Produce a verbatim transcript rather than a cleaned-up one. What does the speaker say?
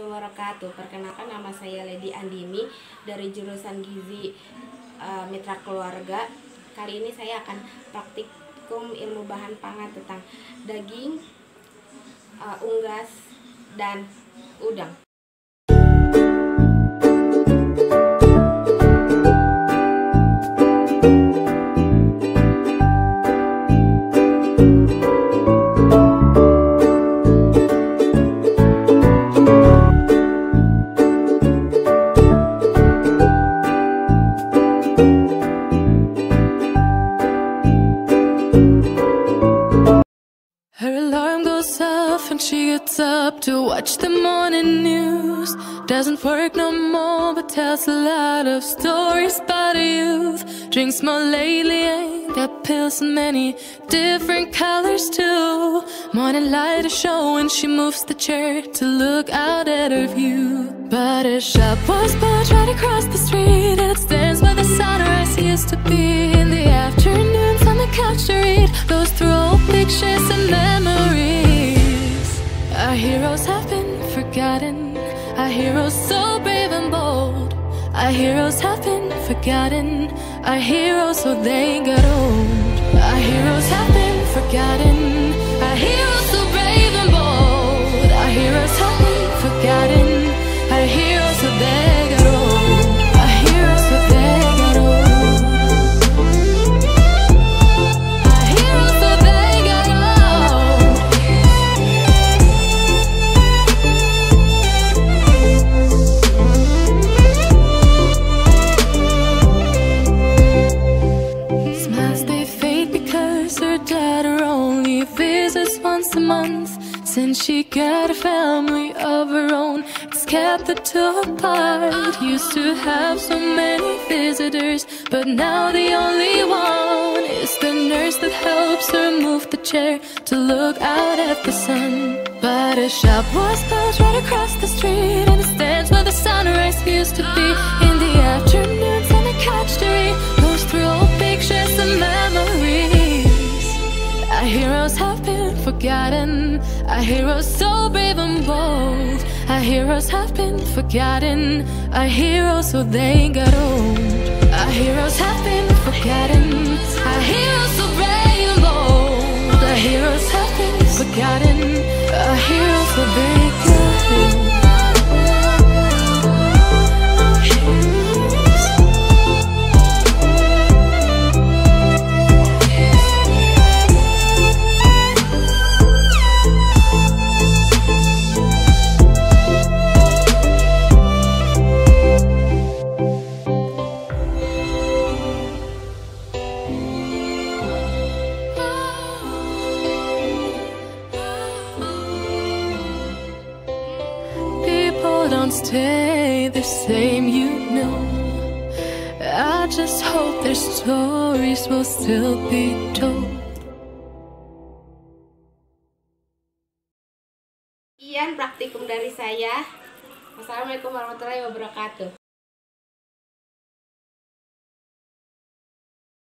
wabarakatuh. Perkenalkan, nama saya Lady Andini dari jurusan Gizi uh, Mitra Keluarga. Kali ini saya akan praktikum ilmu bahan pangan tentang daging, uh, unggas, dan udang. Her alarm goes off and she gets up to watch the morning news. Doesn't work no more but tells a lot of stories about her youth. Drinks more lately, ain't got pills in many different colors too. Morning light is showing, she moves the chair to look out at her view. But her shop was built right across the street, and it stands where the sunrise used to be. In the afternoons on the couch to read, goes through old pictures and memories. Our heroes have been forgotten, our heroes so brave and bold. Our heroes have been forgotten, our heroes so they got old. Our heroes have been forgotten, our heroes so brave and bold. Our heroes have been forgotten, our heroes so they got old. Our heroes so they got old. Our heroes so they got old. Smiles they fade because her daughter only visits once a month. Since she got a family of her own, it's kept the two apart. Used to have so many visitors, but now the only one is the nurse that helps her move the chair to look out at the sun. But her shop was built right across the street, and it stands where the sunrise used to be. In the afternoons on the couch to read, goes through old pictures and memories. Our heroes have been forgotten, our heroes so brave and bold. Our heroes have been forgotten, our heroes so they got old. Our heroes have been forgotten, our heroes so brave and bold. Our heroes have been forgotten, our heroes so they got old. Don't stay the same, you know. I just hope their stories will still be told. Sekian praktikum dari saya. Wassalamualaikum warahmatullahi wabarakatuh.